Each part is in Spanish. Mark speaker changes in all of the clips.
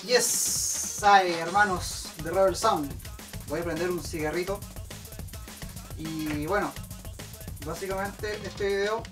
Speaker 1: Yes, ay, hermanos de Rebel Sound. Voy a prender un cigarrito. Y bueno, básicamente este video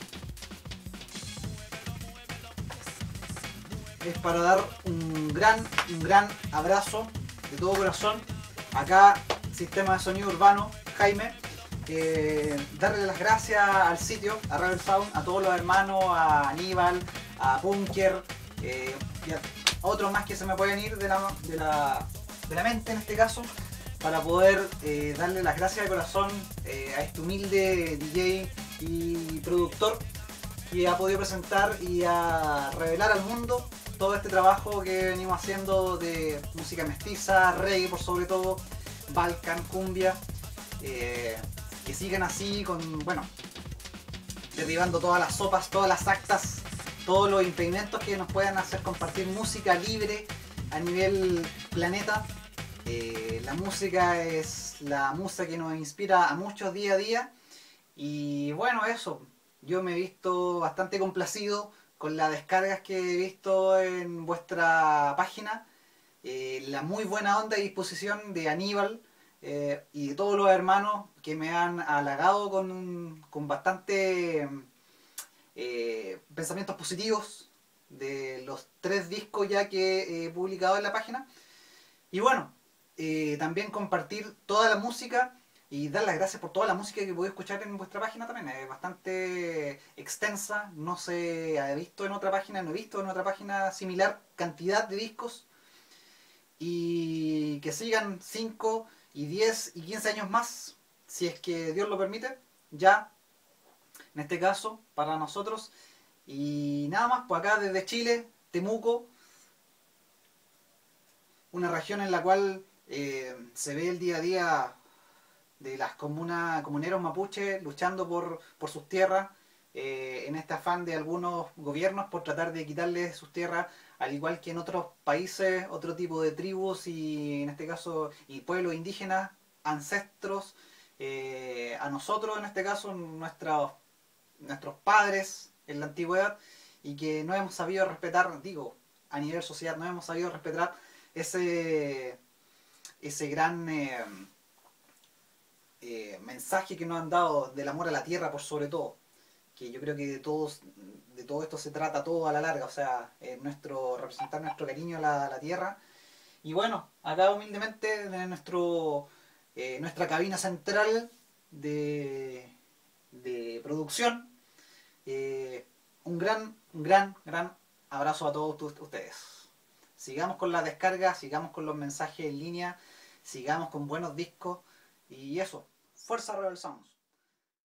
Speaker 1: es para dar un gran abrazo de todo corazón. Acá, Sistema de Sonido Urbano, Jaime. Darle las gracias al sitio, a Rebel Sound, a todos los hermanos, a Aníbal, a Bunker y a otros más que se me pueden ir de la mente en este caso, para poder darle las gracias de corazón a este humilde DJ y productor que ha podido presentar y a revelar al mundo todo este trabajo que venimos haciendo de música mestiza, reggae por sobre todo, Balkan, cumbia, que sigan así con, bueno, derribando todas las sopas, todas las actas, todos los impedimentos que nos puedan hacer compartir música libre a nivel planeta. La música es la musa que nos inspira a muchos día a día. Y bueno, eso, yo me he visto bastante complacido con las descargas que he visto en vuestra página, la muy buena onda y disposición de Aníbal y de todos los hermanos que me han halagado con bastante pensamientos positivos de los 3 discos ya que he publicado en la página. Y bueno, también compartir toda la música y dar las gracias por toda la música que podéis escuchar en vuestra página también. Es bastante extensa, no se ha visto en otra página, no he visto en otra página similar cantidad de discos. Y que sigan 5 y 10 y 15 años más, si es que Dios lo permite, ya en este caso para nosotros. Y nada más, pues acá desde Chile, Temuco, una región en la cual se ve el día a día de las comuneros mapuches luchando por sus tierras, en este afán de algunos gobiernos por tratar de quitarles sus tierras, al igual que en otros países, otro tipo de tribus y en este caso y pueblos indígenas, ancestros, a nosotros en este caso, nuestros padres en la antigüedad, y que no hemos sabido respetar, digo, a nivel social, no hemos sabido respetar ese gran mensaje que nos han dado del amor a la tierra por sobre todo, que yo creo que de todo esto se trata todo a la larga, o sea, representar nuestro cariño a la tierra. Y bueno, acá humildemente en nuestra cabina central de producción, un gran abrazo a todos ustedes. Sigamos con la descarga, sigamos con los mensajes en línea, sigamos con buenos discos y eso. Fuerza Rebel Sounds.